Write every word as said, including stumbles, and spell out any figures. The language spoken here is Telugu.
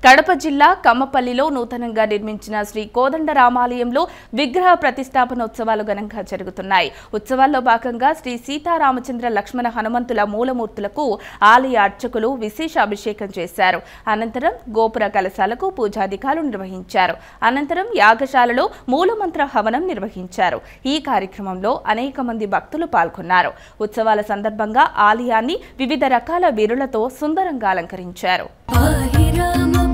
కడప జిల్లా కమ్మపల్లిలో నూతనంగా నిర్మించిన శ్రీ కోదండరామాలయంలో విగ్రహ ప్రతిష్టాపనోత్సవాలు ఘనంగా జరుగుతున్నాయి. ఉత్సవాల్లో భాగంగా శ్రీ సీతారామచంద్ర లక్ష్మణ హనుమంతుల మూలమూర్తులకు ఆలయ అర్చకులు విశేష అభిషేకం చేశారు. అనంతరం గోపుర కలశాలకు పూజాధికారులు నిర్వహించారు. అనంతరం యాగశాలలో మూలమంత్ర హవనం నిర్వహించారు. ఈ కార్యక్రమంలో అనేక మంది భక్తులు పాల్గొన్నారు. ఉత్సవాల సందర్భంగా ఆలయాన్ని వివిధ రకాల వీరులతో సుందరంగా అలంకరించారు.